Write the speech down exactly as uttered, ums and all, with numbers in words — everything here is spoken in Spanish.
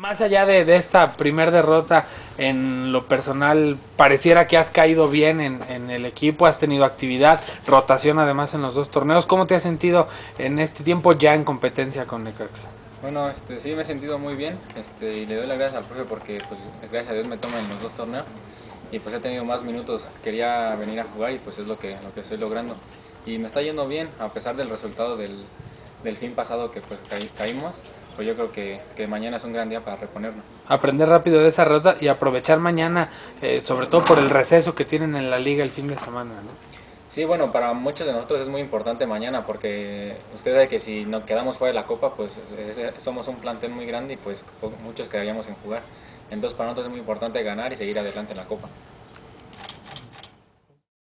Más allá de, de esta primer derrota, en lo personal, pareciera que has caído bien en, en el equipo, has tenido actividad, rotación además en los dos torneos. ¿Cómo te has sentido en este tiempo ya en competencia con Necaxa? Bueno, este, sí me he sentido muy bien, este, y le doy las gracias al profe porque pues gracias a Dios me toma en los dos torneos y pues he tenido más minutos. Quería venir a jugar y pues es lo que, lo que estoy logrando. Y me está yendo bien a pesar del resultado del, del fin pasado que pues caí- caímos. Pues yo creo que, que mañana es un gran día para reponernos. Aprender rápido de esa derrota y aprovechar mañana, eh, sobre todo por el receso que tienen en la liga el fin de semana, ¿no? Sí, bueno, para muchos de nosotros es muy importante mañana porque usted sabe que si nos quedamos fuera de la Copa, pues es- es- somos un plantel muy grande y pues po- muchos quedaríamos sin jugar. Entonces para nosotros es muy importante ganar y seguir adelante en la Copa.